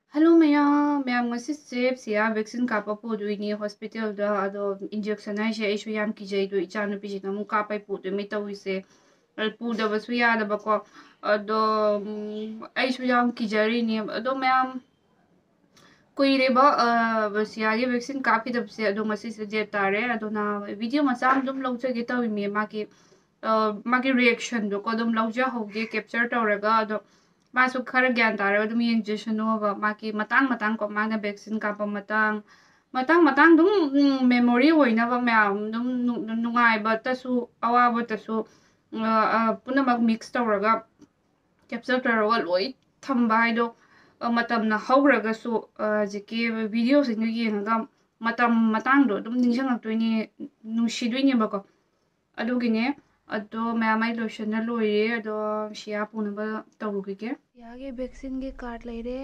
Hello ma'am ngasi siya vaccine kapa puduini hospital da ado injection ai se isu yam kijai do ichanu piji na mu kapai pudu mi tawise pu da basu ya da bako ado ai su yam kijari ni ado ma'am kuire ba siya ge vaccine kapi da se ado ngasi se je tare ado na video masam dum lawche ge tawi mi maki reaction do ko dum lawja hoge capture tawraga ado मासु खरा ज्ञान तारे अदुम येंजेसनो बा माकी मतंग मतंग को माना vaccine कापा मतंग मतंग मतंग दुम मेमोरी होइना बा मैम दुम नुंगाई बा तसु अवा बा तसु पुनमक मिक्स तवरगा कैप्चर तवरगा लोई थंबा हाइदो मतमना हौरगसु जिके वीडियो सिंग येंगा मतम मतंग दो दुम निंजंगक्तोइनी नुसिदोइनी बको अदुगिने अदो मैम आई लोशन लोइरे अदो शिया पुनबा तवरुगिके यागे वैक्सीन के कार्ड लेरे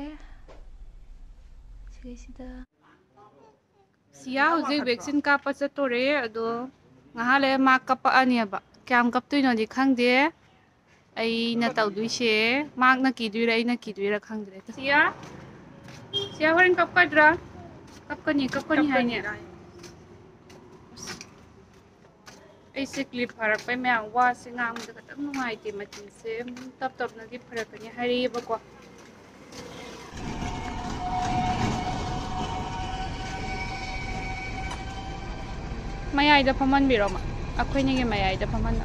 सिदा सिया हुजे वैक्सीन कापा चतोरे अदो ngahale ma kapa aniaba kyam kaptuino di khangde ai na tawduise mak na kiduira ai na kiduira khangdre siya siya horin kapkadra kapkani haine ai se clip harak pai me wa se ngam da katam nungai te machin se tap tap na di pharakani hari bako mayai da paman biroma akhoi ni ge mayai da paman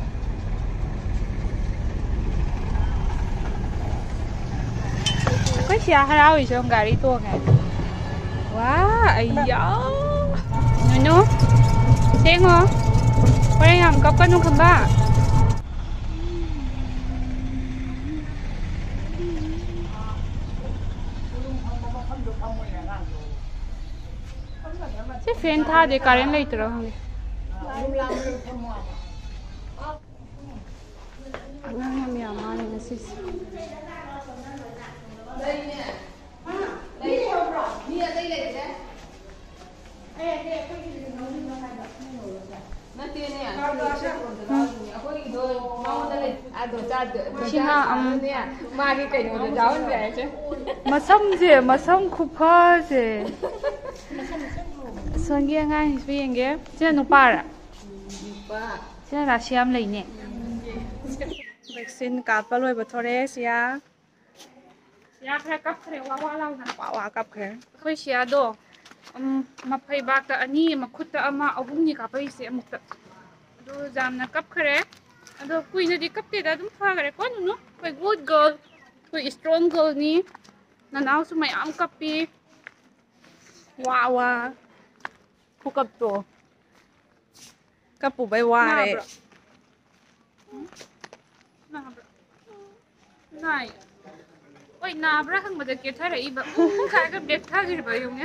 akhoi sia harau isong gari to ngai wa ayya no sengo ore ham kapanu khamba se fan tha de current leitro hange Ang yaman na sis. Masam kupase. Songi ngai swinge. Sina no para. Sina rasiam laine. Vaccine kapa loi bathore sia khra kap khre wa law na wa kap khre khoi sia do maphai bak ta ani makhutta ama ahum ni kapai se amukta do jamna kap khre ado kuina di kap te da dum phagare ko nu koi good girl koi strong girl ni na naw su mai am kapi wa ku kap to kapu bai wa re Này. Ôi na bra khang bada ke thara iba. Kha ga bet tha gir ba yung ya.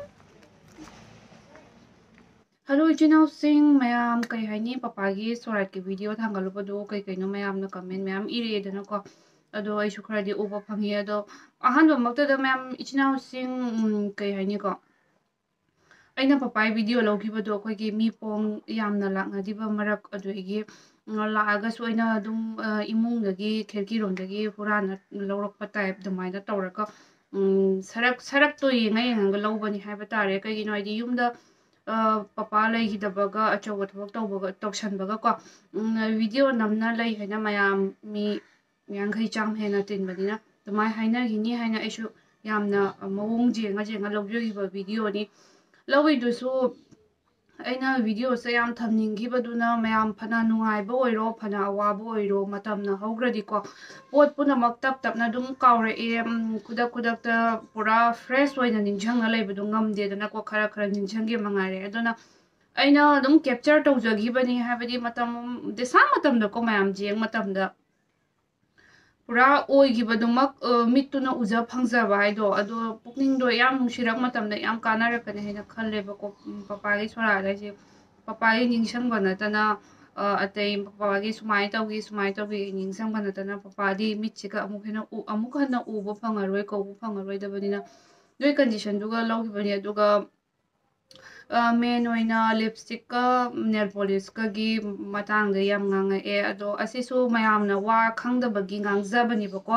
Hello channel sing mayam kai haini papa gi sorat ki video thangalu bado kai kai no mayam na comment mayam ire dana ko ado ai su khara di uba phangi ado ahan ba makta da mayam channel sing kai haini ko aina papa video logi bado ko gi mi pom yamna lakna diba marak ado gi लागा सोइना दुम इमुंग दगी खेरकी रोम दगी पुराना लौरक type दुमाइना तौरका सरक तो येंगा येंगा लौबनी हाइबा तारे कगिनो आइदि युमदा पपा लैगिदबगा अचौब थबक तौबगा तौसनबगा को video नमना लै हैना मयाम मी यांखै चाम हेना तिनबदिना दुमाइ हाइना हिनी हाइना आइसु यामना मवोंग जेंगा लौजगिबा वीडियो नि लौइदुसु अना वीडियो से याम थमनिंगिबदुना मयाम फना नुंगाइबा ओइरो फना अवाबा ओइरो मतमना हौग्रदिको पोट पुनमक तप तपना दुम कावरे खुदक पूरा फ्रेश ओइना निंजंगा लेबदु ngamdedana ko khara khara निंजंगे मंगारे अदुना अना दुम कैप्चर तौजगिबनी हाबदी मतम देसा मतमदा को मयाम जेंग मतमदा पूरा ओइगिबदुमक मित्तुना उजा फंगजाबा हाइदो अदो पुकनिंगदो याम नुसिरक मतमदा याम कानारकने हेना खल्लेबको पपागी सोरालाइसे पपागी निंगसंग नतना अतै पपागी सुमाइ तौगी निंगसंग नतना पपादी मिचिका अमुक हना उबो फंगरोय कौबो फंगरोय दबदिना दोय कंडीशन दुगा लौगिबनी अदुगा मेन ओइना लिपस्टिक का नेल पॉलिश का गी matang da yam ngang e ado asisu mayam na wa khang da bagi ngang za bani bako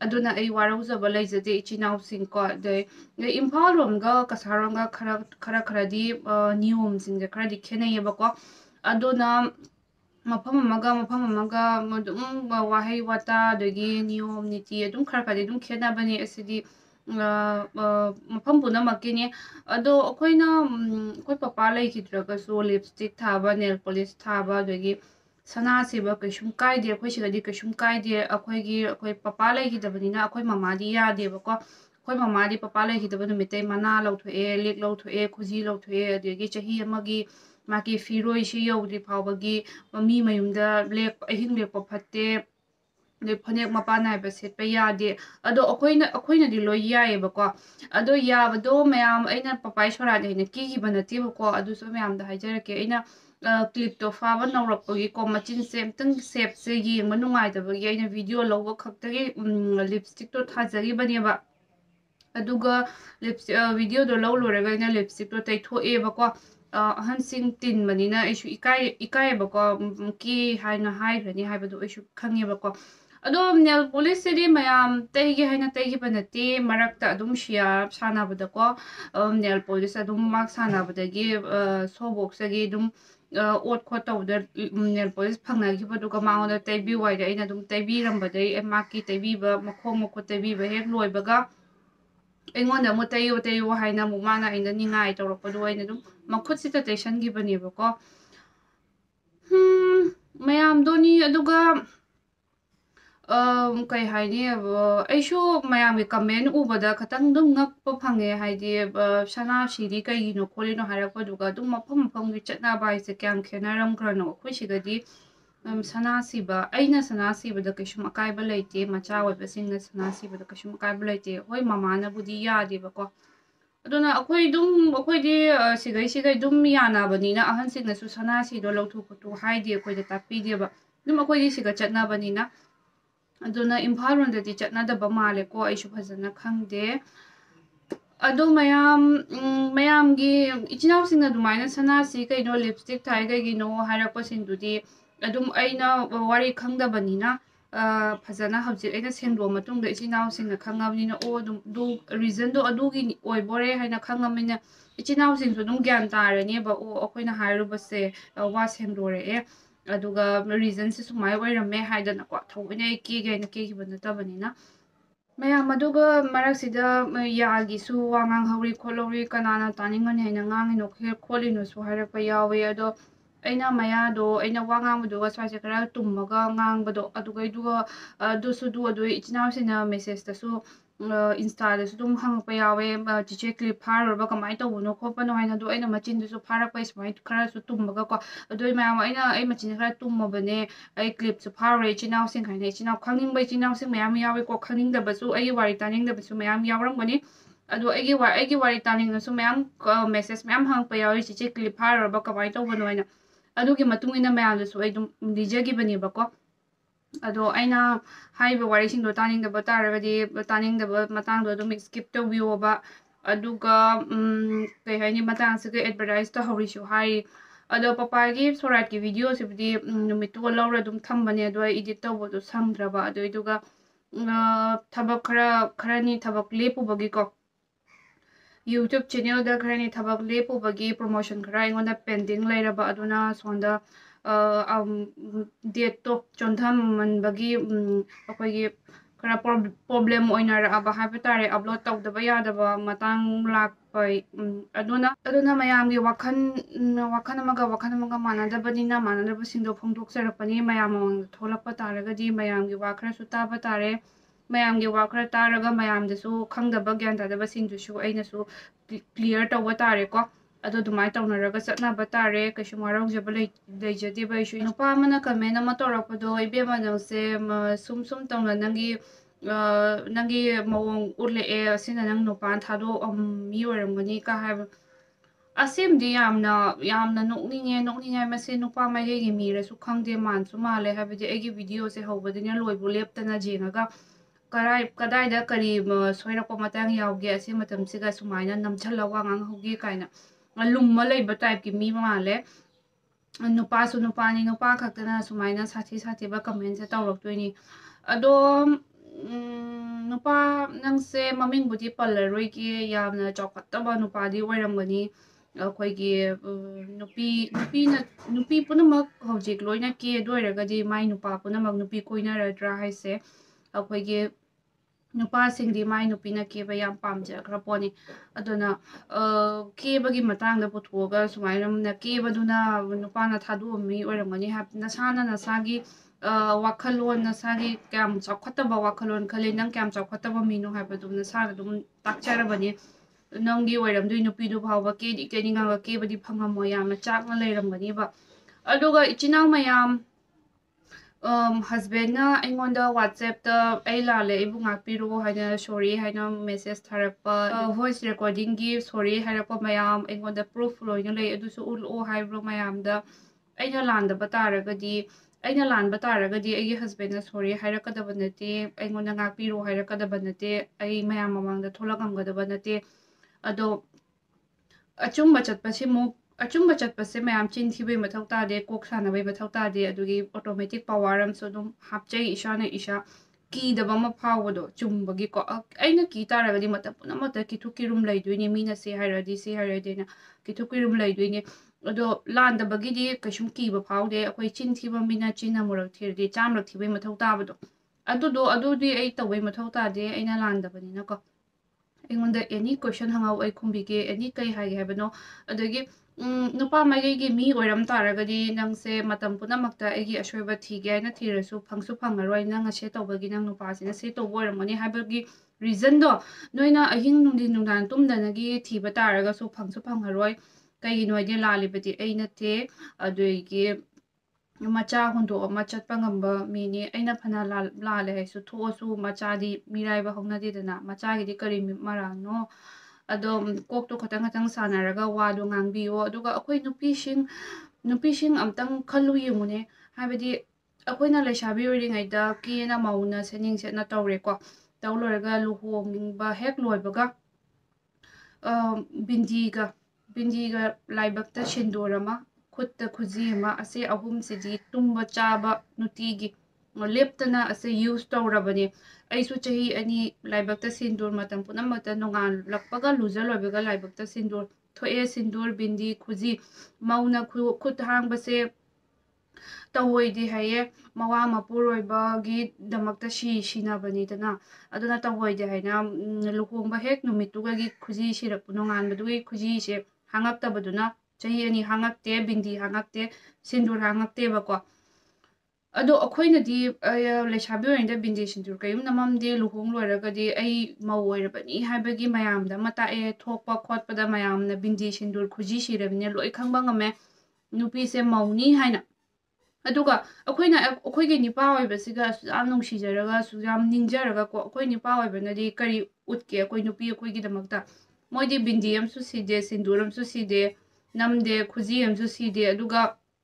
ꯑꯗꯨꯅ ꯑꯩ ꯋꯥꯔꯧꯖꯕ ꯂꯩꯖꯗꯦ ꯏꯆꯤꯜ ꯏꯅꯥꯎꯁꯤꯡꯀꯣ ꯑꯗꯩ ꯏꯝꯐꯥꯜ ꯂꯣꯝꯒ ꯀꯁꯥꯔꯣꯝꯒ ꯈꯔꯗꯤ ꯅꯤꯌꯣꯝꯁꯤꯡꯁꯦ ꯈꯔꯗꯤ ꯈꯦꯠꯅꯩꯌꯦꯕꯀꯣ ꯑꯗꯨꯅ ꯃꯐꯝ ꯑꯃꯒ ꯑꯗꯨꯝ ꯋꯥꯍꯩ ꯋꯥꯇꯥ ꯑꯗꯒꯤ ꯅꯤꯌꯣꯝ ꯅꯤꯇꯤ ꯑꯗꯨꯝ ꯈꯔꯗꯤ ꯑꯗꯨꯝ ꯈꯦꯠꯅꯕꯅꯦ ꯑꯁꯤꯗꯤ ꯃꯐꯝ ꯄꯨꯝꯅꯃꯛꯀꯤꯅꯤ ꯑꯗꯣ ꯑꯩꯈꯣꯏ ꯄꯄꯥ ꯂꯩꯈꯤꯗ꯭ꯔꯒꯁꯨ ꯂꯤꯞꯁꯇꯤꯛ ꯊꯥꯕ ꯅꯦꯜ ꯄꯣꯂꯤꯁ ꯊꯥꯕ ꯑꯗꯒꯤ ꯁꯅꯥ ꯁꯤꯕ ꯀꯩꯁꯨꯝ ꯀꯥꯏꯗꯦ ꯑꯩꯈꯣꯏ ꯁꯤꯗꯗꯤ ꯀꯩꯁꯨꯝ ꯀꯥꯏꯗꯦ ꯑꯩꯈꯣꯏ ꯄꯄꯥ ꯂꯩꯈꯤꯗꯕꯅꯤꯅ ꯑꯩꯈꯣꯏ ꯃꯃꯥꯗꯤ ꯌꯥꯗꯦꯕꯀꯣ ꯑꯩꯈꯣꯏ ꯃꯃꯥꯗꯤ ꯄꯄꯥ ꯂꯩꯈꯤꯗꯕ ꯅꯨꯃꯤꯠꯇꯩ ꯃꯅꯥ ꯂꯧꯊꯣꯛꯑꯦ ꯂꯤꯛ ꯂꯧꯊꯣꯛꯑꯦ ꯈꯨꯖꯤ ꯂꯧꯊꯣꯛꯑꯦ ꯑꯗꯒꯤ ꯆꯍꯤ ꯑꯃꯒꯤ ꯃꯥꯒꯤ ꯐꯤꯔꯣꯏꯁꯤ ꯌꯧꯗ꯭ꯔꯤ ꯐꯥꯎꯕꯒꯤ ꯃꯤ ꯃꯌꯨꯝꯗ ꯑꯍꯤꯡ ꯂꯦꯛꯄ ꯐꯠꯇꯦ ꯑꯗꯩ ꯐꯅꯦꯛ ꯃꯄꯥꯟ ꯅꯥꯏꯕ ꯁꯦꯠꯄ ꯌꯥꯗꯦ ꯑꯗꯣ ꯑꯩꯈꯣꯏꯅꯗꯤ ꯂꯣꯏ ꯌꯥꯏꯌꯦꯕꯀꯣ ꯑꯗꯣ ꯌꯥꯕꯗꯣ ꯃꯌꯥꯝ ꯑꯩꯅ ꯄꯄꯥꯏ ꯁꯣꯔꯥꯠꯅꯤ ꯍꯥꯏꯅ ꯀꯤꯈꯤꯕ ꯅꯠꯇꯦꯕꯀꯣ ꯑꯗꯨꯁꯨ ꯃꯌꯥꯝꯗ ꯍꯥꯏꯖꯔꯛꯀꯦ ꯑꯩꯅ ꯀ꯭ꯂꯤꯞꯇꯣ ꯐꯥꯕ ꯅꯧꯔꯛꯄꯒꯤꯀꯣ ꯃꯆꯤꯟꯁꯦ ꯑꯝꯇꯪ ꯁꯦꯞꯁꯦ ꯌꯦꯡꯕ ꯅꯨꯡꯉꯥꯏꯇꯕꯒꯤ ꯑꯩꯅ ꯚꯤꯗꯤꯑꯣ ꯂꯧꯕ ꯈꯛꯇꯒꯤ ꯂꯤꯞꯁꯇꯤꯛꯇꯣ ꯊꯥꯖꯈꯤꯕꯅꯦꯕ ꯑꯗꯨꯒ ꯚꯤꯗꯤꯑꯣꯗꯣ ꯂꯣꯏꯔꯒ ꯑꯩꯅ ꯂꯤꯞꯁꯇꯤꯛꯇꯣ ꯇꯩꯊꯣꯛꯑꯦꯕꯀꯣ ꯑꯍꯟꯁꯤꯡ ꯇꯤꯟꯕꯅꯤꯅ ꯑꯩꯁꯨ ꯏꯀꯥꯏꯌꯦꯕꯀꯣ ꯀꯦ ꯍꯥꯏꯅ ꯍꯥꯏꯈ꯭ꯔꯅꯤ ꯍꯥꯏꯕꯗꯣ ꯑꯩꯁꯨ ꯈꯪꯉꯦꯕꯀꯣ ꯑꯗꯣ ꯅꯦꯜ ꯄꯣꯂꯤꯁꯁꯤꯗꯤ ꯃꯌꯥꯝ ꯇꯩꯒꯦ ꯍꯥꯏꯅ ꯇꯩꯈꯤꯕ ꯅꯠꯇꯦ ꯃꯔꯛꯇ ꯑꯗꯨꯝ ꯁꯤꯌꯥꯔ ꯁꯥꯟꯅꯕꯗꯀꯣ ꯅꯦꯜ ꯄꯣꯂꯤꯁ ꯑꯗꯨꯝ ꯃꯥꯛ ꯁꯥꯟꯅꯕꯗꯒꯤ ꯁꯣꯕꯣꯛꯁꯇꯒꯤ ꯑꯗꯨꯝ ꯑꯣꯠ ꯈꯣꯠ ꯇꯧꯕꯗ ꯅꯦꯜ ꯄꯣꯂꯤꯁ ꯐꯪꯅꯈꯤꯕꯗꯨꯒ ꯃꯉꯣꯟꯗ ꯇꯩꯕꯤꯌꯨ ꯍꯥꯏꯗꯤ ꯑꯩꯅ ꯑꯗꯨꯝ ꯇꯩꯕꯤꯔꯝꯕꯗꯩ ꯃꯥꯛꯀꯤ ꯇꯩꯕꯤꯕ ꯃꯈꯣꯡ ꯃꯈꯨꯠ ꯇꯩꯕꯤꯕ ꯍꯦꯛ ꯂꯣꯏꯕꯒ ꯑꯩꯉꯣꯟꯗ ꯑꯃꯨꯛ ꯇꯩꯌꯨ ꯍꯥꯏꯅ ꯑꯃꯨꯛ ꯃꯥꯅ ꯑꯩꯅ ꯅꯤꯡꯉꯥꯏ ꯇꯧꯔꯛꯄꯗꯣ ꯑꯩꯅ ꯑꯗꯨꯝ ꯃꯈꯨꯠꯁꯤꯗ ꯇꯩꯁꯟꯈꯤꯕꯅꯦꯕꯀꯣ ꯃꯌꯥꯝꯗꯣꯅꯤ ꯑꯗꯨꯒ ꯀꯩ ꯍꯥꯏꯅꯤ ꯑꯩꯁꯨ ꯃꯌꯥꯝꯒꯤ ꯀꯃꯦꯟ ꯎꯕꯗ ꯈꯇꯪ ꯑꯗꯨꯝ ꯉꯛꯄ ꯐꯪꯉꯦ ꯍꯥꯏꯗꯤ ꯁꯅꯥꯁꯤꯗꯤ ꯀꯩꯒꯤꯅꯣ ꯈꯣꯠꯂꯤꯅꯣ ꯍꯥꯏꯔꯛꯄꯗꯨꯒ ꯑꯗꯨꯝ ꯃꯐꯝꯒꯤ ꯆꯠꯅꯕ ꯍꯥꯏꯁꯦ ꯀꯌꯥꯝ ꯈꯦꯠꯅꯔꯝꯈ꯭ꯔꯅꯣ ꯑꯩꯈꯣꯏ ꯁꯤꯗꯗꯤ ꯁꯅꯥ ꯁꯤꯕ ꯑꯩꯅ ꯁꯅꯥ ꯁꯤꯕꯗ ꯀꯩꯁꯨꯝ ꯑꯀꯥꯏꯕ ꯂꯩꯇꯦ ꯃꯆꯥ ꯑꯣꯏꯕꯁꯤꯡꯅ ꯁꯅꯥ ꯁꯤꯕꯗ ꯀꯩꯁꯨꯝ ꯑꯀꯥꯏꯕ ꯂꯩꯇꯦ ꯍꯣꯏ ꯃꯃꯥꯅꯕꯨꯗꯤ ꯌꯥꯗꯦꯕꯀꯣ ꯑꯗꯨꯅ ꯑꯩꯈꯣꯏꯗꯤ ꯁꯤꯈꯩ ꯑꯗꯨꯝ ꯌꯥꯅꯕꯅꯤꯅ ꯑꯍꯟꯁꯤꯡꯅꯁꯨ ꯁꯅꯥꯁꯤꯗꯣ ꯂꯧꯊꯣꯛ ꯈꯣꯠꯇꯣ ꯍꯥꯏꯗꯦ ꯑꯩꯈꯣꯏꯗ ꯇꯥꯛꯄꯤꯗꯦꯕ ꯑꯗꯨꯝ ꯑꯩꯈꯣꯏꯗꯤ ꯁꯤꯒ ꯆꯠꯅꯕꯅꯤꯅ ꯑꯗꯨꯅ ꯏꯝꯐꯥꯜ ꯂꯣꯝꯗꯗꯤ ꯆꯠꯅꯗꯕ ꯃꯥꯜꯂꯦꯀꯣ ꯑꯩꯁꯨ ꯐꯖꯅ ꯈꯪꯗꯦ ꯑꯗꯣ ꯃꯌꯥꯝꯒꯤ ꯏꯆꯤꯜ ꯏꯅꯥꯎꯁꯤꯡꯅ ꯑꯗꯨꯃꯥꯏꯅ ꯁꯅꯥꯁꯤ ꯀꯩꯅꯣ ꯂꯤꯞꯁꯇꯤꯛ ꯊꯥꯏ ꯀꯩꯒꯤꯅꯣ ꯍꯥꯏꯔꯛꯄꯁꯤꯡꯗꯨꯗꯤ ꯑꯗꯨꯝ ꯑꯩꯅ ꯋꯥꯔꯤ ꯈꯪꯗꯕꯅꯤꯅ ꯐꯖꯅ ꯍꯧꯖꯤꯛ ꯑꯩꯅ ꯁꯦꯡꯗꯣꯛꯑ ꯃꯇꯨꯡꯗ ꯏꯆꯤꯜ ꯏꯅꯥꯎꯁꯤꯡꯅ ꯈꯪꯉꯕꯅꯤ나 ꯑꯗꯨꯝ ꯔꯤꯖꯟꯗꯣ ꯑꯗꯨꯒꯤ ꯑꯣꯏꯕꯣꯔꯦ ꯍꯥꯏꯅ ꯈꯪꯉꯕꯅꯤꯅ ꯏꯆꯤꯜ ꯏꯅꯥꯎꯁꯤꯡꯁꯨ ꯑꯗꯨꯝ ꯒ꯭ꯌꯥꯟ ꯇꯥꯔꯅꯦꯕ ꯑꯩꯈꯣꯏꯅ ꯍꯥꯏꯔꯨꯕꯁꯦ ꯋꯥ ꯁꯦꯡꯗꯣꯔꯛꯑꯦ ꯑꯗꯨꯒ ꯔꯤꯖꯟꯁꯦ ꯁꯨꯃꯥꯏꯅ ꯑꯣꯏꯔꯝꯃꯦ ꯍꯥꯏꯗꯅꯀꯣ ꯊꯧꯑꯣꯏꯅ ꯑꯩ ꯀꯦꯒꯦ ꯍꯥꯏꯅ ꯀꯦꯈꯤꯕ ꯅꯠꯇꯕꯅꯤꯅ ꯃꯌꯥꯝ ꯑꯗꯨꯒ ꯃꯔꯛꯁꯤꯗ ꯌꯥꯒꯤꯁꯨ ꯋꯥ ꯉꯥꯡꯍꯧꯔꯤ ꯈꯣꯠꯍꯧꯔꯤ ꯀꯅꯥꯅ ꯇꯥꯅꯤꯡꯒꯅꯤ ꯍꯥꯏꯅ ꯉꯥꯡꯉꯤꯅꯣ ꯈꯣꯠꯂꯤꯅꯣꯁꯨ ꯍꯥꯏꯔꯛꯄ ꯌꯥꯎꯋꯦ ꯑꯗꯣ ꯑꯩꯅ ꯑꯩꯅ ꯋꯥ ꯉꯥꯡꯕꯗꯨꯒ ꯁ꯭ꯋꯥꯏꯁꯦ ꯈꯔ ꯇꯨꯝꯃꯒ ꯉꯥꯡꯕꯗꯣ ꯑꯗꯨꯁꯨ ꯑꯗꯨ ꯏꯆꯤꯜ ꯏꯅꯥꯎꯁꯤꯡꯅ ꯃꯦꯁꯦꯖꯇꯁꯨ ꯏꯟꯁꯇꯥꯗꯁꯨ ꯑꯗꯨꯝ ꯍꯪꯉꯛꯄ ꯌꯥꯎꯋꯦ ꯆꯤꯆꯦ ꯀ꯭ꯂꯤꯞ ꯐꯥꯔꯨꯔꯕ ꯀꯃꯥꯏꯅ ꯇꯧꯕꯅꯣ ꯈꯣꯠꯄꯅꯣ ꯍꯥꯏꯅ ꯑꯗꯣ ꯑꯩꯅ ꯃꯆꯤꯟꯗꯨꯁꯨ ꯐꯥꯔꯛꯄꯩ ꯁꯨꯃꯥꯏꯅ ꯈꯔꯁꯨ ꯇꯨꯝꯃꯒꯀꯣ ꯑꯗꯣ ꯃꯌꯥꯝ ꯑꯩ ꯃꯆꯤꯟꯁꯦ ꯈꯔ ꯇꯨꯝꯃꯕꯅꯦ ꯑꯩ ꯀ꯭ꯂꯤꯞꯁꯨ ꯐꯥꯔꯨꯔꯦ ꯏꯆꯤꯜ ꯏꯅꯥꯎꯁꯤꯡ ꯍꯥꯏꯅ ꯈꯪꯅꯤꯡꯕ ꯏꯆꯤꯜ ꯏꯅꯥꯎꯁꯤꯡ ꯃꯌꯥꯝ ꯌꯥꯎꯋꯦꯀꯣ ꯈꯪꯅꯤꯡꯗꯕꯁꯨ ꯑꯩꯒꯤ ꯋꯥꯔꯤ ꯇꯥꯅꯤꯡꯗꯕꯁꯨ ꯃꯌꯥꯝ ꯌꯥꯎꯔꯝꯒꯅꯤ ꯑꯗꯣ ꯑꯩꯒꯤ ꯋꯥꯔꯤ ꯇꯥꯅꯤꯡꯉꯁꯨ ꯃꯌꯥꯝ ꯃꯦꯁꯦꯖ ꯃꯌꯥꯝ ꯍꯪꯉꯛꯄ ꯌꯥꯎꯋꯤ ꯆꯤꯆꯦ ꯀ꯭ꯂꯤꯞ ꯐꯥꯔꯨꯔꯕ ꯀꯃꯥꯏꯅ ꯇꯧꯕꯅꯣ ꯍꯥꯏꯅ ꯑꯗꯨꯒꯤ ꯃꯇꯨꯡ ꯏꯟꯅ ꯃꯌꯥꯝꯗꯁꯨ ꯑꯩ ꯑꯗꯨꯝ ꯂꯤꯖꯈꯤꯕꯅꯦꯕꯀꯣ ꯑꯗꯣ ꯑꯩꯅ ꯍꯥꯏꯔꯤꯕ ꯋꯥꯔꯤꯁꯤꯡꯗꯣ ꯇꯥꯅꯤꯡꯗꯕ ꯇꯥꯔꯒꯗꯤ ꯇꯥꯅꯤꯡꯗꯕ ꯃꯇꯥꯡꯗꯣ ꯑꯗꯨꯝ ꯁ꯭ꯀꯤꯞ ꯇꯧꯕꯤꯌꯣꯕ ꯑꯗꯨꯒ ꯀꯩ ꯍꯥꯏꯅꯤ ꯃꯇꯥꯡꯁꯤꯒ ꯑꯦꯗꯚꯔꯇꯥꯏꯁ ꯇꯧꯍꯧꯔꯤꯁꯨ ꯍꯥꯏꯔꯤ ꯑꯗꯣ ꯄꯄꯥꯒꯤ ꯁꯣꯔꯥꯠꯀꯤ ꯚꯤꯗꯤꯑꯣꯁꯤꯕꯨꯗꯤ ꯅꯨꯃꯤꯠꯇꯨꯒ ꯂꯧꯔ ꯑꯗꯨꯝ ꯊꯝꯕꯅꯦ ꯑꯗꯣ ꯑꯩ ꯏꯗꯤꯠ ꯇꯧꯕꯗꯣ ꯁꯪꯗ꯭ꯔꯕ ꯑꯗꯨꯏꯗꯨꯒ ꯊꯕꯛ ꯈꯔꯅꯤ ꯊꯕꯛ ꯂꯦꯞꯄꯨꯕꯒꯤꯀꯣ ꯌꯨꯇ꯭ꯌꯨꯕ ꯆꯦꯅꯦꯜꯗ ꯈꯔꯅꯤ ꯊꯕꯛ ꯂꯦꯞꯄꯨꯕꯒꯤ ꯄ꯭ꯔꯣꯃꯣꯁꯟ ꯈꯔ ꯑꯩꯉꯣꯟꯗ ꯄꯦꯟꯗꯤꯡ ꯂꯩꯔꯕ ꯑꯗꯨꯅ ꯁꯣꯝꯗ ꯗꯦꯠꯇꯣ ꯆꯣꯟꯊꯃꯟꯕꯒꯤ ꯑꯩꯈꯣꯏꯒꯤ ꯈꯔ ꯄ꯭ꯔꯣꯕ꯭ꯂꯦꯝ ꯑꯣꯏꯅꯔꯛꯑꯕ ꯍꯥꯏꯕ ꯇꯥꯔꯦ ꯑꯞꯂꯣꯗ ꯇꯧꯗꯕ ꯌꯥꯗꯕ ꯃꯇꯥꯡ ꯂꯥꯛꯄ ꯑꯗꯨꯅ ꯃꯌꯥꯝꯒꯤ ꯋꯥꯈꯜ ꯑꯃꯒ ꯃꯥꯟꯅꯗꯕꯁꯤꯡꯗꯣ ꯐꯣꯡꯗꯣꯛꯆꯔꯛꯄꯅꯤ ꯃꯌꯥꯝ ꯃꯃꯥꯡꯗ ꯊꯣꯛꯂꯛꯄ ꯇꯥꯔꯒꯗꯤ ꯃꯌꯥꯝꯒꯤ ꯋꯥ ꯈꯔꯁꯨ ꯇꯥꯕ ꯇꯥꯔꯦ ꯃꯌꯥꯝꯒꯤ ꯋꯥ ꯈꯔ ꯇꯥꯔꯒ ꯃꯌꯥꯝꯗꯁꯨ ꯈꯪꯗꯕ ꯒ꯭ꯌꯥꯟ ꯇꯥꯗꯕꯁꯤꯡꯗꯨꯁꯨ ꯑꯩꯅꯁꯨ ꯀ꯭ꯂꯤꯌꯥꯔ ꯇꯧꯕ ꯇꯥꯔꯦꯀꯣ ꯑꯗꯣ ꯑꯗꯨꯃꯥꯏꯅ ꯇꯧꯅꯔꯒ ꯆꯠꯅꯕ ꯇꯥꯔꯦ ꯀꯩꯁꯨ ꯋꯥꯔꯧꯖꯕ ꯂꯩꯖꯗꯦꯕ ꯑꯩꯁꯨ ꯅꯨꯄꯥ ꯑꯃꯅ ꯀꯃꯦꯟ ꯑꯃ ꯇꯧꯔꯛꯄꯗꯣ ꯏꯕꯦꯝꯃ ꯅꯪꯁꯦ ꯁꯨꯝ ꯇꯧꯅ ꯅꯪꯒꯤ ꯃꯑꯣꯡ ꯎꯠꯂꯛꯑꯦ ꯑꯁꯤꯅ ꯅꯪ ꯅꯨꯄꯥꯅ ꯊꯥꯗꯣꯛꯑꯝꯃꯤ ꯑꯣꯏꯔꯝꯒꯅꯤ ꯀ ꯍꯥꯏꯕ ꯑꯁꯦꯡꯕꯗꯤ ꯌꯥꯝꯅ ꯅꯣꯛꯅꯤꯡꯉꯥꯏ ꯃꯁꯤ ꯅꯨꯄꯥ ꯃꯥꯏꯀꯩꯒꯤ ꯃꯤꯔꯁꯨ ꯈꯪꯗꯦ ꯃꯥꯟꯁꯨ ꯃꯥꯜꯂꯦ ꯍꯥꯏꯕꯗꯤ ꯑꯩꯒꯤ ꯚꯤꯗꯤꯑꯣꯁꯦ ꯍꯧꯕꯗꯒꯤꯅ ꯂꯣꯏꯕꯨ ꯂꯦꯞꯇꯅ ꯌꯦꯡꯉꯒ ꯀꯗꯥꯏꯗ ꯀꯔꯤ ꯁꯣꯏꯔꯛꯄ ꯃꯇꯥꯡ ꯌꯥꯎꯒꯦ ꯑꯁꯤ ꯃꯇꯝꯁꯤꯒ ꯁꯨꯃꯥꯏꯅ ꯅꯝꯁꯤꯜꯂ ꯋꯥ ꯉꯥꯡꯍꯧꯒꯦ ꯀꯥꯏꯅ ꯂꯨꯝꯃ ꯂꯩꯕ ꯇꯥꯏꯞꯀꯤ ꯃꯤ ꯃꯥꯜꯂꯦ ꯅꯨꯄꯥꯁꯨ ꯅꯨꯄꯥꯅꯤ ꯅꯨꯄꯥ ꯈꯛꯇꯅ ꯁꯨꯃꯥꯏꯅ ꯁꯥꯊꯤꯕ ꯀꯃꯦꯟꯁꯦ ꯇꯧꯔꯛꯇꯣꯏꯅꯤ ꯑꯗꯣ nupa nangse maming budi pallaroi ki yamna chawkhattaba nupadi oiramgani ꯑꯩꯈꯣꯏꯒꯤ ꯅꯨꯄꯤ ꯄꯨꯝꯅꯃꯛ ꯍꯧꯖꯤꯛ ꯂꯣꯏꯅ ꯀꯦ ꯗꯣꯏꯔꯒꯗꯤ ꯃꯥꯏ ꯅꯨꯄꯥ ꯄꯨꯝꯅꯃꯛ ꯅꯨꯄꯤ ꯀꯣꯏꯅꯔꯗ꯭ꯔꯥ ꯍꯥꯏꯁꯦ ꯑꯩꯈꯣꯏꯒꯤ ꯅꯨꯄꯥꯁꯤꯡꯗꯤ ꯃꯥꯏ ꯅꯨꯄꯤꯅ ꯀꯦꯕ ꯌꯥꯝ ꯄꯥꯝꯖꯈ꯭ꯔ ꯄꯣꯠꯅꯤ ꯑꯗꯨꯅ ꯀꯦꯕꯒꯤ ꯃꯇꯥꯡꯗ ꯄꯨꯊꯣꯛꯑꯒ ꯁꯨꯃꯥꯏꯅ ꯀꯦꯕꯗꯨꯅ ꯅꯨꯄꯥꯅ ꯊꯥꯗꯣꯛꯑꯕ ꯃꯤ ꯑꯣꯏꯔꯝꯒꯅꯤ ꯍꯥꯏꯕ ꯅꯁꯥꯅ ꯅꯁꯥꯒꯤ ꯋꯥꯈꯜꯂꯣꯟ ꯅꯁꯥꯒꯤ ꯀꯌꯥꯝ ꯆꯥꯎꯈꯠꯇꯕ ꯋꯥꯈꯜꯂꯣꯟ ꯈꯜꯂꯤ ꯅꯪ ꯀꯌꯥꯝ ꯆꯥꯎꯈꯠꯇꯕ ꯃꯤꯅꯣ ꯍꯥꯏꯕꯗꯨ ꯅꯁꯥꯅ ꯑꯗꯨꯝ ꯇꯥꯛꯆꯔꯕꯅꯤ ꯅꯪꯒꯤ ꯑꯣꯏꯔꯝꯗꯣꯏ ꯅꯨꯄꯤꯗꯨ ꯐꯥꯎꯕ ꯀꯦꯗꯤ ꯀꯦꯅꯤꯡꯉꯒ ꯀꯦꯕꯗꯤ ꯐꯪꯉꯝꯃꯣꯏ ꯌꯥꯝꯅ ꯆꯥꯛꯅ ꯂꯩꯔꯝꯒꯅꯤꯕ ꯑꯗꯨꯒ ꯏꯆꯤꯟꯅꯥꯎ ꯃꯌꯥꯝ ꯍꯁꯕꯦꯟꯅ ꯑꯩꯉꯣꯟꯗ ꯋꯥꯠꯁꯑꯦꯞꯇ ꯑꯩ ꯂꯥꯜꯂꯦ ꯑꯩꯕꯨ ꯉꯥꯛꯄꯤꯔꯣ ꯍꯥꯏꯅ ꯁꯣꯔꯤ ꯍꯥꯏꯅ ꯃꯦꯁꯦꯁ ꯊꯥꯔꯛꯄ ꯚꯣꯏꯁ ꯔꯦꯀꯣꯔꯗꯤꯡꯒꯤ ꯁꯣꯔꯤ ꯍꯥꯏꯔꯛꯄ ꯃꯌꯥꯝ ꯑꯩꯉꯣꯟꯗ ꯄ꯭ꯔꯨꯐ ꯂꯣꯏꯅ ꯂꯩ ꯑꯗꯨꯁꯨ ꯎꯠꯂꯛꯑꯣ ꯍꯥꯏꯕ ꯃꯌꯥꯝꯗ ꯑꯩꯅ ꯂꯥꯟꯗꯕ ꯇꯥꯔꯒꯗꯤ ꯑꯩꯅ ꯂꯥꯟꯕ ꯇꯥꯔꯒꯗꯤ ꯑꯩꯒꯤ ꯍꯁꯕꯦꯟꯅ ꯁꯣꯔꯤ ꯍꯥꯏꯔꯛꯀꯗꯕ ꯅꯠꯇꯦ ꯑꯩꯉꯣꯟꯗ ꯉꯥꯛꯄꯤꯔꯣ ꯍꯥꯏꯔꯛꯀꯗꯕ ꯅꯠꯇꯦ ꯑꯩ ꯃꯌꯥꯝ ꯃꯃꯥꯡꯗ ꯊꯣꯛꯂꯛꯉꯝꯒꯗꯕ ꯅꯠꯇꯦ ꯑꯗꯣ ꯑꯆꯨꯝꯕ ꯆꯠꯄꯁꯤꯃꯨꯛ ꯑꯆꯨꯝꯕ ꯆꯠꯄꯁꯦ ꯃꯌꯥꯝ ꯆꯤꯟ ꯊꯤꯕꯩ ꯃꯊꯧ ꯇꯥꯗꯦ ꯀꯣꯛ ꯁꯥꯟꯅꯕꯩ ꯃꯊꯧ ꯇꯥꯗꯦ ꯑꯗꯨꯒꯤ ꯑꯣꯇꯣꯃꯦꯇꯤꯛ ꯄꯋꯥꯔ ꯑꯃꯁꯨ ꯑꯗꯨꯝ ꯍꯥꯞꯆꯩ ꯏꯁꯥꯅ ꯏꯁꯥ ꯀꯤꯗꯕ ꯑꯃ ꯐꯥꯎꯕꯗꯣ ꯆꯨꯝꯕꯒꯤꯀꯣ ꯑꯩꯅ ꯀꯤ ꯇꯥꯔꯒꯗꯤ ꯃꯇꯝ ꯄꯨꯝꯅꯃꯛꯇ ꯀꯤꯊꯨ ꯀꯤꯔꯨꯝ ꯂꯩꯗꯣꯏꯅꯦ ꯃꯤꯅ ꯁꯤ ꯍꯥꯏꯔꯗꯤ ꯁꯤ ꯍꯥꯏꯔꯗꯤꯅ ꯀꯤꯊꯨ ꯀꯤꯔꯨꯝ ꯂꯩꯗꯣꯏꯅꯦ ꯑꯗꯣ ꯂꯥꯟꯗꯕꯒꯤꯗꯤ ꯀꯩꯁꯨꯝ ꯀꯤꯕ ꯐꯥꯎꯗꯦ ꯑꯩꯈꯣꯏ ꯆꯤꯟ ꯊꯤꯕ ꯃꯤꯅ ꯆꯤꯟ ꯑꯃꯨꯔꯛ ꯊꯤꯔꯗꯤ ꯆꯥꯝꯔꯛ ꯊꯤꯕꯩ ꯃꯊꯧ ꯇꯥꯕꯗꯣ ꯑꯗꯨꯗꯤ ꯑꯩ ꯇꯧꯕꯩ ꯃꯊꯧ ꯇꯥꯗꯦ ꯑꯩꯅ ꯂꯥꯟꯗꯕꯅꯤꯅꯀꯣ ꯑꯩꯉꯣꯟꯗ ꯑꯦꯅꯤ ꯀꯣꯏꯁꯟ ꯍꯪꯉꯛꯑꯣ ꯑꯩ ꯈꯨꯝꯕꯤꯒꯦ ꯑꯦꯅꯤ ꯀꯩ ꯍꯥꯏꯒꯦ ꯍꯥꯏꯕꯅꯣ ꯑꯗꯒꯤ ꯅꯨꯄꯥ ꯃꯥꯏꯀꯩꯒꯤ ꯃꯤ ꯑꯣꯏꯔꯝ ꯇꯥꯔꯒꯗꯤ ꯅꯪꯁꯦ ꯃꯇꯝ ꯄꯨꯝꯅꯃꯛꯇ ꯑꯩꯒꯤ ꯑꯁꯣꯏꯕ ꯊꯤꯒꯦ ꯍꯥꯏꯅ ꯊꯤꯔꯁꯨ ꯐꯪꯁꯨ ꯐꯪꯉꯔꯣꯏ ꯅꯪ ꯉꯁꯤ ꯇꯧꯕꯒꯤ ꯅꯪ ꯅꯨꯄꯥꯁꯤꯅ ꯁꯤ ꯇꯧꯕ ꯑꯣꯏꯔꯝꯒꯅꯤ ꯍꯥꯏꯕꯒꯤ ꯔꯤꯖꯟꯗꯣ ꯅꯣꯏꯅ ꯑꯍꯤꯡ ꯅꯨꯡꯊꯤꯟ ꯅꯨꯡꯗꯥꯡ ꯇꯨꯝꯗꯅꯒꯤ ꯊꯤꯕ ꯇꯥꯔꯒꯁꯨ ꯐꯪꯁꯨ ꯐꯪꯉꯔꯣꯏ ꯀꯩꯒꯤꯅꯣ ꯍꯥꯏꯗꯤ ꯂꯥꯜꯂꯤꯕꯗꯤ ꯑꯩ ꯅꯠꯇꯦ ꯑꯗꯨꯒꯤ ꯃꯆꯥ ꯍꯨꯟꯗꯣꯛ ꯑꯃ ꯆꯠꯄ ꯉꯝꯕ ꯃꯤꯅꯤ ꯑꯩꯅ ꯐꯅ ꯂꯥꯜꯂꯦ ꯍꯥꯏꯁꯨ ꯊꯣꯛꯑꯁꯨ ꯃꯆꯥꯗꯤ ꯃꯤꯔꯥꯏꯕ ꯍꯧꯅꯗꯦꯗꯅ ꯃꯆꯥꯒꯤꯗꯤ ꯀꯔꯤ ꯃꯔꯥꯜꯅꯣ ꯑꯗꯣ ꯀꯣꯛꯇꯣ ꯈꯇꯪ ꯁꯥꯟꯅꯔꯒ ꯋꯥꯗꯣ ꯉꯥꯡꯕꯤꯌꯣ ꯑꯗꯨꯒ ꯑꯩꯈꯣꯏ ꯅꯨꯄꯤꯁꯤꯡ ꯑꯝꯇꯪ ꯈꯜꯂꯨ ꯌꯦꯡꯉꯨꯅꯦ ꯍꯥꯏꯕꯗꯤ ꯑꯩꯈꯣꯏꯅ ꯂꯩꯁꯥꯕꯤ ꯑꯣꯏꯔꯤꯉꯩꯗ ꯀꯦꯅ ꯃꯧꯅ ꯁꯦꯠꯅꯤꯡ ꯁꯦꯠꯅ ꯇꯧꯔꯦꯀꯣ ꯇꯧ ꯂꯣꯏꯔꯒ ꯂꯨꯍꯣꯡꯕ ꯍꯦꯛ ꯂꯣꯏꯕꯒ ꯕꯤꯟꯗꯤꯒ ꯂꯥꯏꯕꯛꯇ ꯁꯤꯟꯗꯣꯔ ꯑꯃ ꯈꯨꯠꯇ ꯈꯨꯖꯤ ꯑꯃ ꯑꯁꯤ ꯑꯍꯨꯝꯁꯤꯗꯤ ꯇꯨꯝꯕ ꯆꯥꯕ ꯅꯨꯡꯇꯤꯒꯤ ꯂꯦꯞꯇꯅ ꯑꯁꯤ ꯌꯨꯁ ꯇꯧꯔꯕꯅꯦ ꯑꯩꯁꯨ ꯆꯍꯤ 2 ꯂꯥꯏꯕꯛꯇ ꯁꯤꯟꯗꯣꯔ ꯃꯇꯝ ꯄꯨꯝꯅꯃꯛꯇ ꯅꯣꯡꯉꯥꯜꯂꯛꯄꯒ ꯂꯨꯖ ꯂꯣꯏꯕꯒ ꯂꯥꯏꯕꯛꯇ ꯁꯤꯟꯗꯣꯔ ꯊꯣꯛꯑꯦ ꯁꯤꯟꯗꯣꯔ ꯕꯤꯟꯗꯤ ꯈꯨꯖꯤ ꯃꯧꯅ ꯈꯨꯠ ꯍꯥꯡꯕꯁꯦ ꯇꯧꯑꯣꯏꯗꯤ ꯍꯥꯏꯌꯦ ꯃꯋꯥ ꯃꯄꯨꯔꯣꯏꯕꯒꯤꯗꯃꯛꯇ ꯁꯤꯅꯕꯅꯤꯗꯅ ꯑꯗꯨꯅ ꯇꯧꯑꯣꯏꯗꯤ ꯍꯥꯏꯅ ꯂꯨꯍꯣꯡꯕ ꯍꯦꯛ ꯅꯨꯃꯤꯠꯇꯨꯒꯤ ꯈꯨꯖꯤ ꯁꯤꯔꯛꯄ ꯅꯣꯡꯉꯥꯟꯕꯗꯨꯒꯤ ꯈꯨꯖꯤꯁꯦ ꯍꯥꯡꯉꯛꯇꯕꯗꯨꯅ ꯆꯍꯤ 2 ꯍꯥꯡꯉꯛꯇꯦ ꯕꯤꯟꯗꯤ ꯍꯥꯡꯉꯛꯇꯦ ꯁꯤꯟꯗꯨꯔ ꯍꯥꯡꯉꯛꯇꯦꯕꯀꯣ ꯑꯗꯣ ꯑꯩꯈꯣꯏꯅꯗꯤ ꯂꯩꯁꯥꯕꯤ ꯑꯣꯏꯔꯤꯉꯩꯗ ꯕꯤꯟꯗꯤ ꯁꯤꯟꯗꯨꯔ ꯀꯔꯤꯝ ꯅꯃꯝꯗꯦ ꯂꯨꯍꯣꯡ ꯂꯣꯏꯔꯒꯗꯤ ꯑꯩ ꯃꯧ ꯑꯣꯏꯔꯕꯅꯤ ꯍꯥꯏꯕꯒꯤ ꯃꯌꯥꯝꯗ ꯑꯃ ꯇꯥꯛꯑꯦ ꯊꯣꯛꯄ ꯈꯣꯠꯄꯗ ꯃꯌꯥꯝꯅ ꯕꯤꯟꯗꯤ ꯁꯤꯟꯗꯨꯔ ꯈꯨꯖꯤ ꯁꯤꯔꯕꯅꯤꯅ ꯂꯣꯏ ꯈꯪꯕ ꯉꯝꯃꯦ ꯅꯨꯄꯤꯁꯦ ꯃꯧꯅꯤ ꯍꯥꯏꯅ ꯑꯗꯨꯒ ꯑꯩꯈꯣꯏꯒꯤ ꯅꯤꯄꯥ ꯑꯣꯏꯕꯁꯤꯒ ꯌꯥꯝ ꯅꯨꯡꯁꯤꯖꯔꯒ ꯌꯥꯝ ꯅꯤꯡꯖꯔꯒꯀꯣ ꯑꯩꯈꯣꯏ ꯅꯤꯄꯥ ꯑꯣꯏꯕꯅꯗꯤ ꯀꯔꯤ ꯎꯠꯀꯦ ꯑꯩꯈꯣꯏ ꯅꯨꯄꯤ ꯑꯩꯈꯣꯏꯒꯤꯗꯃꯛꯇ ꯃꯣꯏꯗꯤ ꯕꯤꯟꯗꯤ ꯑꯃꯁꯨ ꯁꯤꯗꯦ ꯁꯤꯟꯗꯨꯔ ꯑꯃꯁꯨ ꯁꯤꯗꯦ ꯅꯝꯗꯦ ꯈꯨꯖꯤ ꯑꯃꯁꯨ ꯁꯤꯗꯦ ꯑꯗꯨꯒ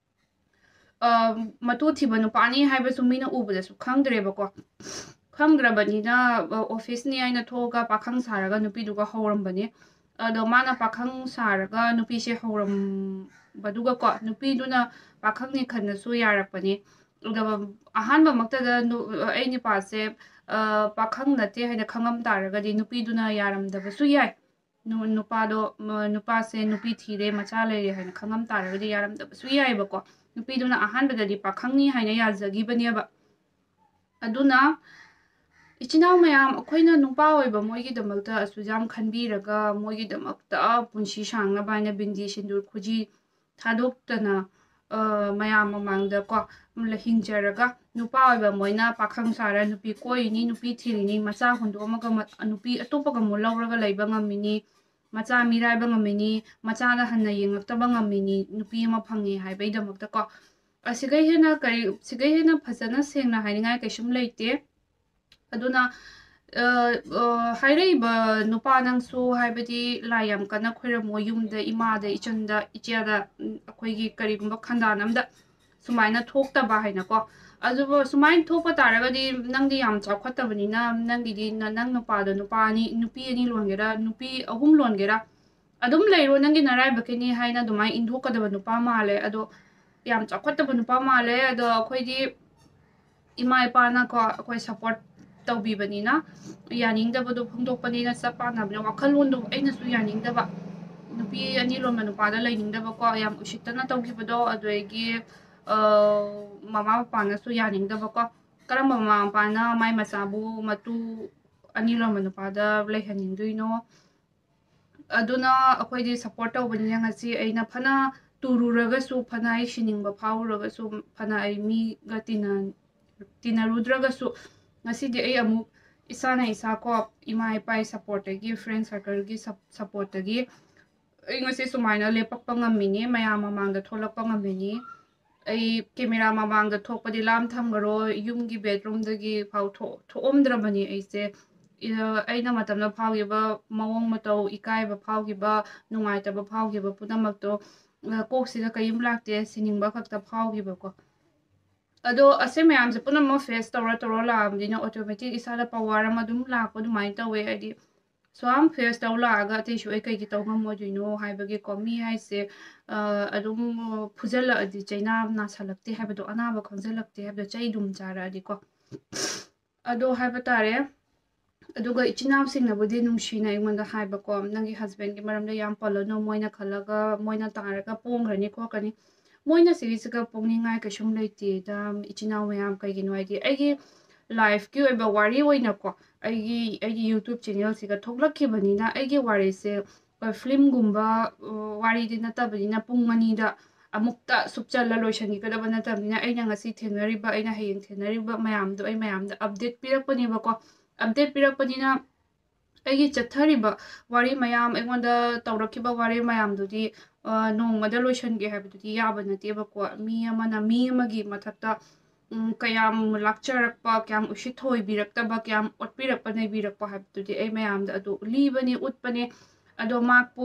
ꯃꯇꯨ ꯊꯤꯕ ꯅꯨꯄꯥꯅꯤ ꯍꯥꯏꯕꯁꯨ ꯃꯤꯅ ꯎꯕꯗꯁꯨ ꯈꯪꯗ꯭ꯔꯦꯕꯀꯣ ꯈꯪꯗ꯭ꯔꯕꯅꯤꯅ ꯑꯣꯐꯤꯁꯅꯤ ꯍꯥꯏꯅ ꯊꯣꯛꯑꯒ ꯄꯥꯈꯪ ꯁꯥꯔꯒ ꯅꯨꯄꯤꯗꯨꯒ ꯍꯧꯔꯝꯕꯅꯤ ꯑꯗꯣ ꯃꯥꯅ ꯄꯥꯈꯪ ꯁꯥꯔꯒ ꯅꯨꯄꯤꯁꯦ ꯍꯧꯔꯝꯕꯗꯨꯒꯀꯣ ꯅꯨꯄꯤꯗꯨꯅ ꯄꯥꯈꯪꯅꯤ ꯈꯟꯅꯁꯨ ꯌꯥꯔꯛꯄꯅꯤ ꯑꯗꯨꯒ ꯑꯍꯥꯟꯕꯃꯛꯇꯗ ꯑꯩ ꯅꯨꯄꯥꯁꯦ ꯄꯥꯈꯪ ꯅꯠꯇꯦ ꯍꯥꯏꯅ ꯈꯪꯉꯝ ꯇꯥꯔꯒꯗꯤ ꯅꯨꯄꯤꯗꯨꯅ ꯌꯥꯔꯝꯗꯕꯁꯨ ꯌꯥꯏ ꯅꯨꯄꯥꯁꯦ ꯅꯨꯄꯤ ꯊꯤꯔꯦ ꯃꯆꯥ ꯂꯩꯔꯦ ꯍꯥꯏꯅ ꯈꯪꯉꯝ ꯇꯥꯔꯒꯗꯤ ꯌꯥꯔꯝꯗꯕꯁꯨ ꯌꯥꯏꯑꯕꯀꯣ ꯅꯨꯄꯤꯗꯨꯅ ꯑꯍꯥꯟꯕꯗꯗꯤ ꯄꯥꯈꯪꯅꯤ ꯍꯥꯏꯅ ꯌꯥꯖꯈꯤꯕꯅꯦꯕ ꯑꯗꯨꯅ ꯏꯆꯤꯟꯅꯥꯎ ꯃꯌꯥꯝ ꯑꯩꯈꯣꯏꯅ ꯅꯨꯄꯥ ꯑꯣꯏꯕ ꯃꯣꯏꯒꯤꯗꯃꯛꯇ ꯑꯁꯨꯌꯥꯝ ꯈꯟꯕꯤꯔꯒ ꯃꯣꯏꯒꯤꯗꯃꯛꯇ ꯄꯨꯟꯁꯤ ꯁꯥꯡꯅꯕ ꯍꯥꯏꯅ ꯕꯤꯟꯗꯤ ꯁꯤꯟꯗꯨꯔ ꯈꯨꯖꯤ ꯊꯥꯗꯣꯛꯇꯅ ꯃꯌꯥꯝ ꯃꯃꯥꯡꯗꯀꯣ ꯍꯤꯡꯖꯔꯒ ꯅꯨꯄꯥ ꯑꯣꯏꯕ ꯃꯣꯏꯅ ꯄꯥꯈꯪ ꯁꯥꯔ ꯅꯨꯄꯤ ꯀꯣꯏꯔꯤꯅꯤ ꯅꯨꯄꯤ ꯊꯤꯔꯤꯅꯤ ꯃꯆꯥ ꯍꯨꯟꯗꯣꯛꯑꯝꯃꯒ ꯅꯨꯄꯤ ꯑꯇꯣꯞꯄꯒ ꯑꯃꯨꯛ ꯂꯧꯔꯒ ꯂꯩꯕ ꯉꯝꯃꯤꯅꯤ ꯃꯆꯥ ꯃꯤꯔꯥꯏꯕ ꯉꯝꯃꯤꯅꯤ ꯃꯆꯥꯗ ꯍꯟꯅ ꯌꯦꯡꯉꯛꯇꯕ ꯉꯝꯃꯤꯅꯤ ꯅꯨꯄꯤ ꯑꯃ ꯐꯪꯉꯦ ꯍꯥꯏꯕꯒꯤꯗꯃꯛꯇꯀꯣ ꯁꯤꯒꯩ ꯍꯦꯟꯅ ꯐꯖꯅ ꯁꯦꯡꯅ ꯍꯥꯏꯅꯤꯡꯉꯥꯏ ꯀꯩꯁꯨꯝ ꯂꯩꯇꯦ ꯑꯗꯨꯅ ꯍꯥꯏꯔꯛꯏꯕ ꯅꯨꯄꯥ ꯅꯪꯁꯨ ꯍꯥꯏꯕꯗꯤ ꯂꯥꯏ ꯌꯥꯝ ꯀꯟꯅ ꯈꯣꯏꯔꯝꯃꯣ ꯌꯨꯝꯗ ꯏꯃꯥꯗ ꯏꯆꯦꯗ ꯑꯩꯈꯣꯏꯒꯤ ꯀꯔꯤꯒꯨꯝꯕ ꯈꯟꯗꯥꯟ ꯑꯝꯗ ꯁꯨꯃꯥꯏꯅ ꯊꯣꯛꯇꯕ ꯍꯥꯏꯅꯀꯣ ꯑꯗꯨꯕꯨ ꯁꯨꯃꯥꯏꯅ ꯊꯣꯛꯄ ꯇꯥꯔꯒꯗꯤ ꯅꯪꯗꯤ ꯌꯥꯝ ꯆꯥꯎꯈꯠꯇꯕꯅꯤꯅ ꯅꯪꯒꯤꯗꯤ ꯅꯪ ꯅꯨꯄꯥꯗꯣ ꯅꯨꯄꯤ 2 ꯂꯣꯟꯒꯦꯔꯥ ꯅꯨꯄꯤ 3 ꯂꯣꯟꯒꯦꯔꯥ ꯑꯗꯨꯝ ꯂꯩꯔꯣ ꯅꯪꯒꯤ ꯅꯔꯥꯏꯕꯛꯀꯤꯅꯤ ꯍꯥꯏꯅ ꯑꯗꯨꯃꯥꯏꯅ ꯏꯟꯊꯣꯛꯀꯗꯕ ꯅꯨꯄꯥ ꯃꯥꯜꯂꯦ ꯑꯗꯣ ꯌꯥꯝ ꯆꯥꯎꯈꯠꯇꯕ ꯅꯨꯄꯥ ꯃꯥꯜꯂꯦ ꯑꯗꯣ ꯑꯩꯈꯣꯏꯗꯤ ꯏꯃꯥ ꯏꯄꯥꯅꯀꯣ ꯑꯩꯈꯣꯏ ꯁꯞꯄꯣꯔꯠ ꯇꯧꯕꯤꯕꯅꯤꯅ ꯌꯥꯅꯤꯡꯗꯕꯗꯣ ꯐꯣꯡꯗꯣꯛꯄꯅꯤꯅ ꯆꯞ ꯃꯥꯟꯅꯕꯅꯤꯅ ꯋꯥꯈꯜꯂꯣꯟꯗꯣ ꯑꯩꯅꯁꯨ ꯌꯥꯅꯤꯡꯗꯕ nupi ani lon manupada lainingdaba ko yam usittana tawgibado adegi mama papa na su yaningdaba ko karamba mama papa na mai masabu matu ani lon manupada laihaningduino aduna akhoi support tawbani ngasi aina phana tururagasu phana ai siningba phawuragasu phana ai mi ga tinarudagasu ngasi di ai amu isana isa ko ima ipai support gi friend circle gi support gi ai ngasi sumaina lepakpa ngamini mayam mamangda tholakpa ngamini ai camera mamangda thokpadi lam thamgaro yumgi bedroom dagi phau thoomdrabani aise aina matamna phawgiba mawong matau ikaiba phawgiba nungaitaba phawgiba punamakto koksida kayim lakte siningba khakta phawgiba ko ado ase mayam se punama face tawra la amdina automatic isala power amadum lakpa dumai tawe adi so am face tawla aga te shu ai kai ki taw ngam moduino haibagi ko mi haise adum phujala adi chaina na salakte haibado anaba khonjalakte habdo chai dum chara adi ko ado haibatare aduga ichinam singna budi numshina imonda haiba ko nangi husband ki maramda yam palono moina khalaga moina taraga pongrani ko kani moina sirisiga pongningai kashum leiti da ichinaw mayam kai gi noidi aigi life ki oiba wari oina ko aigi YouTube channel siga thoklakhi banina aigi wari se film gumba wari dina tabanina pungmani da amukta subchala loishani kada bana tabina aina ngasi thenariba aina hayeng thenariba mayam do ai mayam da update pirakpani ba ko update pirakpanina aigi chathariba wari mayam aingonda tawrakhiba wari mayam dudi nongmada loishange habdudi yaba nateba ko mi amana mi amagi mathakta kayam lakcharakpa kyam ushithoi biraktaba kyam otpirakpa nei birakpa habdudi ai mayam da adu libani utpane ado makpu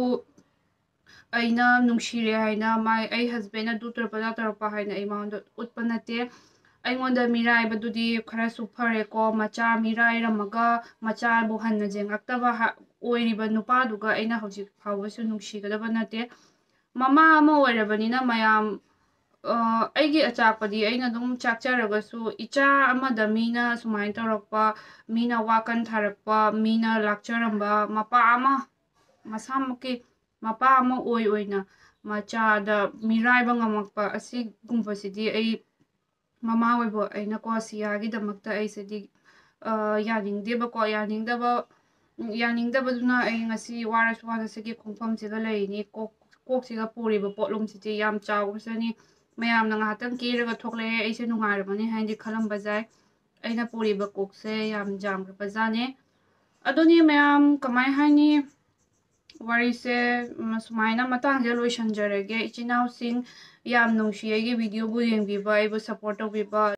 aina nungshire haina mai ai husband adu tarpa haina ai maunda utpanate aingonda mirai badudi khara su phare ko macha mirai ramaga macha bu hanna jengaktaba oiriba nupa duga aina hojik phawsu nungshigadaba nate mama ama oirabanina mayam aigi achapadi aina dum chakcharagasu icha amada mina sumain tarakpa mina wakan tharakpa mina lakcharamba mapa ama masamuki mapa ama oina macha da mirai bangamakpa asi gumpasidi ai mama oibo aina ko siyagi damakta aisedi yaningdeba ko yaningdabaduna ai ngasi warasu wanasigi khongpham siga leini koksiga puriba potlum siti yam chawsani mayam na ngahatang kiraga thokle aise nungairabani haindi khalamba jai aina puriba kokse yam jamgraba jane adoni mayam kamai haini warise sumaina matangje loishanjarage ichinau sing yam nungshi aigi video bu yengbiba aibu support tawbiba